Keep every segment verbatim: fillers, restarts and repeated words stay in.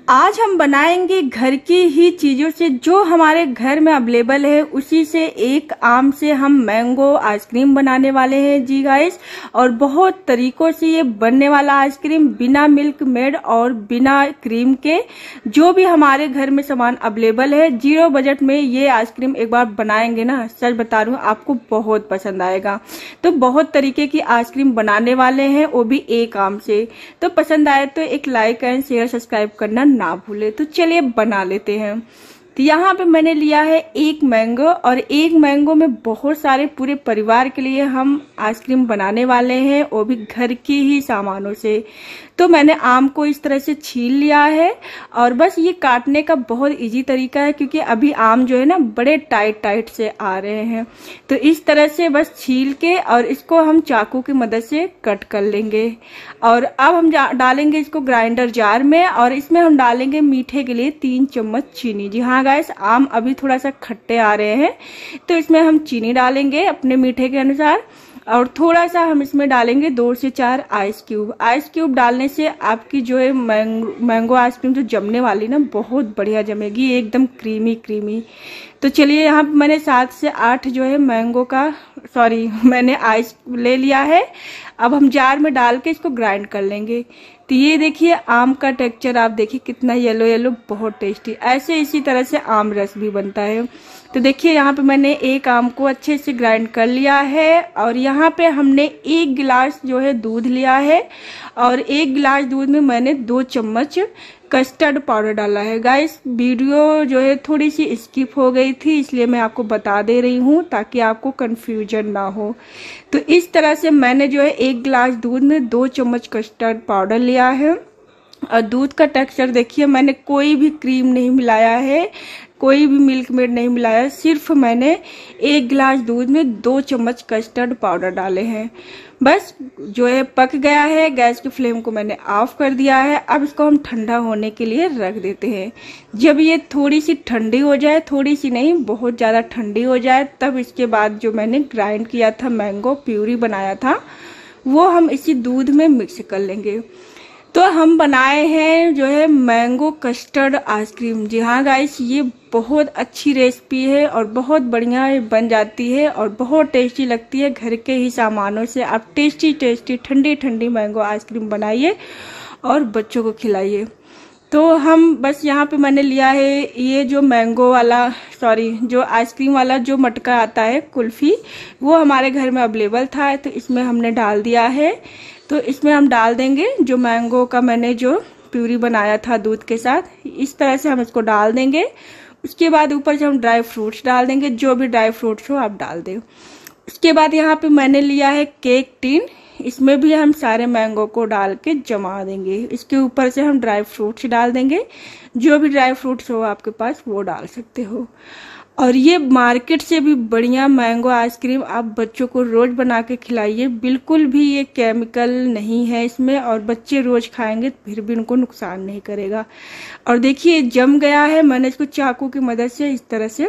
आज हम बनाएंगे घर की ही चीजों से, जो हमारे घर में अवेलेबल है उसी से एक आम से हम मैंगो आइसक्रीम बनाने वाले हैं जी गाइस। और बहुत तरीकों से ये बनने वाला आइसक्रीम, बिना मिल्क मेड और बिना क्रीम के, जो भी हमारे घर में सामान अवेलेबल है, जीरो बजट में ये आइसक्रीम एक बार बनाएंगे ना, सच बता रही हूँ आपको बहुत पसंद आएगा। तो बहुत तरीके की आइसक्रीम बनाने वाले हैं, वो भी एक आम से। तो पसंद आए तो एक लाइक एंड शेयर सब्सक्राइब करना ना भूले। तो चलिए बना लेते हैं। तो यहाँ पे मैंने लिया है एक मैंगो, और एक मैंगो में बहुत सारे पूरे परिवार के लिए हम आइसक्रीम बनाने वाले हैं, वो भी घर की ही सामानों से। तो मैंने आम को इस तरह से छील लिया है, और बस ये काटने का बहुत इजी तरीका है, क्योंकि अभी आम जो है ना बड़े टाइट टाइट से आ रहे हैं। तो इस तरह से बस छील के और इसको हम चाकू की मदद से कट कर लेंगे। और अब हम डालेंगे इसको ग्राइंडर जार में, और इसमें हम डालेंगे मीठे के लिए तीन चम्मच चीनी। जी हाँ गाइस, आम अभी थोड़ा सा खट्टे आ रहे हैं, तो इसमें हम चीनी डालेंगे अपने मीठे के अनुसार। और थोड़ा सा हम इसमें डालेंगे दो से चार आइस क्यूब। आइस क्यूब डालने से आपकी जो है मैंगो मैंगो आइसक्रीम जो जमने वाली ना, बहुत बढ़िया जमेगी, एकदम क्रीमी क्रीमी। तो चलिए यहाँ पे मैंने सात से आठ जो है मैंगो का सॉरी मैंने आइस ले लिया है। अब हम जार में डाल के इसको ग्राइंड कर लेंगे। तो ये देखिए आम का टेक्सचर, आप देखिए कितना येलो येलो, बहुत टेस्टी। ऐसे इसी तरह से आम रस भी बनता है। तो देखिए यहाँ पे मैंने एक आम को अच्छे से ग्राइंड कर लिया है, और यहाँ पे हमने एक गिलास जो है दूध लिया है, और एक गिलास दूध में मैंने दो चम्मच कस्टर्ड पाउडर डाला है। गाइस वीडियो जो है थोड़ी सी स्किप हो गई थी, इसलिए मैं आपको बता दे रही हूँ ताकि आपको कंफ्यूजन ना हो। तो इस तरह से मैंने जो है एक गिलास दूध में दो चम्मच कस्टर्ड पाउडर लिया है। और दूध का टेक्सचर देखिए, मैंने कोई भी क्रीम नहीं मिलाया है, कोई भी मिल्क मेड नहीं मिलाया, सिर्फ मैंने एक गिलास दूध में दो चम्मच कस्टर्ड पाउडर डाले हैं। बस जो है पक गया है, गैस की फ्लेम को मैंने ऑफ कर दिया है। अब इसको हम ठंडा होने के लिए रख देते हैं। जब ये थोड़ी सी ठंडी हो जाए, थोड़ी सी नहीं बहुत ज़्यादा ठंडी हो जाए, तब इसके बाद जो मैंने ग्राइंड किया था मैंगो प्यूरी बनाया था, वो हम इसी दूध में मिक्स कर लेंगे। तो हम बनाए हैं जो है मैंगो कस्टर्ड आइसक्रीम। जी हाँ गाइस, ये बहुत अच्छी रेसिपी है और बहुत बढ़िया बन जाती है और बहुत टेस्टी लगती है। घर के ही सामानों से आप टेस्टी टेस्टी ठंडी ठंडी मैंगो आइसक्रीम बनाइए और बच्चों को खिलाइए। तो हम बस यहाँ पे मैंने लिया है ये जो मैंगो वाला सॉरी जो आइसक्रीम वाला जो मटका आता है कुल्फी, वो हमारे घर में अवेलेबल था, तो इसमें हमने डाल दिया है। तो इसमें हम डाल देंगे जो मैंगो का मैंने जो प्यूरी बनाया था दूध के साथ, इस तरह से हम इसको डाल देंगे। उसके बाद ऊपर से हम ड्राई फ्रूट्स डाल देंगे, जो भी ड्राई फ्रूट्स हो आप डाल दें। उसके बाद यहाँ पे मैंने लिया है केक टिन, इसमें भी हम सारे मैंगो को डाल के जमा देंगे। इसके ऊपर से हम ड्राई फ्रूट्स डाल देंगे, जो भी ड्राई फ्रूट्स हो आपके पास वो डाल सकते हो। और ये मार्केट से भी बढ़िया मैंगो आइसक्रीम आप बच्चों को रोज बना के खिलाइए, बिल्कुल भी ये केमिकल नहीं है इसमें, और बच्चे रोज खाएंगे फिर भी उनको नुकसान नहीं करेगा। और देखिए जम गया है, मैंने इसको चाकू की मदद से इस तरह से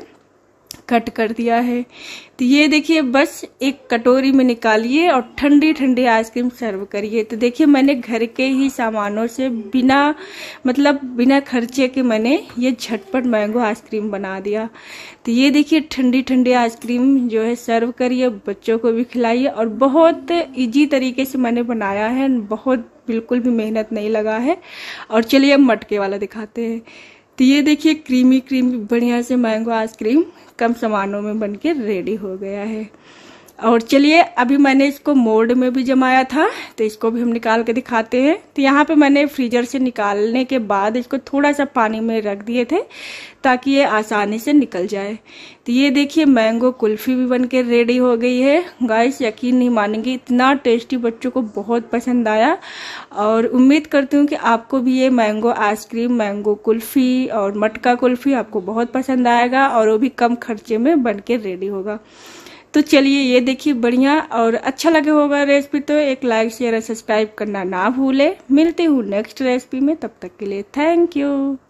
कट कर दिया है। तो ये देखिए बस एक कटोरी में निकालिए और ठंडी ठंडी आइसक्रीम सर्व करिए। तो देखिए मैंने घर के ही सामानों से बिना मतलब बिना खर्चे के मैंने ये झटपट मैंगो आइसक्रीम बना दिया। तो ये देखिए ठंडी ठंडी आइसक्रीम जो है सर्व करिए, बच्चों को भी खिलाइए, और बहुत इजी तरीके से मैंने बनाया है, बहुत बिल्कुल भी मेहनत नहीं लगा है। और चलिए अब मटके वाला दिखाते हैं। तो ये देखिए क्रीमी क्रीमी बढ़िया से मैंगो आइसक्रीम कम सामानों में बनके रेडी हो गया है। और चलिए अभी मैंने इसको मोल्ड में भी जमाया था, तो इसको भी हम निकाल के दिखाते हैं। तो यहाँ पे मैंने फ्रीजर से निकालने के बाद इसको थोड़ा सा पानी में रख दिए थे ताकि ये आसानी से निकल जाए। तो ये देखिए मैंगो कुल्फी भी बनके रेडी हो गई है। गाइस यकीन नहीं मानेंगे, इतना टेस्टी, बच्चों को बहुत पसंद आया। और उम्मीद करती हूँ कि आपको भी ये मैंगो आइसक्रीम, मैंगो कुल्फी और मटका कुल्फी आपको बहुत पसंद आएगा, और वो भी कम खर्चे में बनके रेडी होगा। तो चलिए ये देखिए बढ़िया, और अच्छा लगे होगा रेसिपी तो एक लाइक शेयर और सब्सक्राइब करना ना भूले। मिलते हूँ नेक्स्ट रेसिपी में, तब तक के लिए थैंक यू।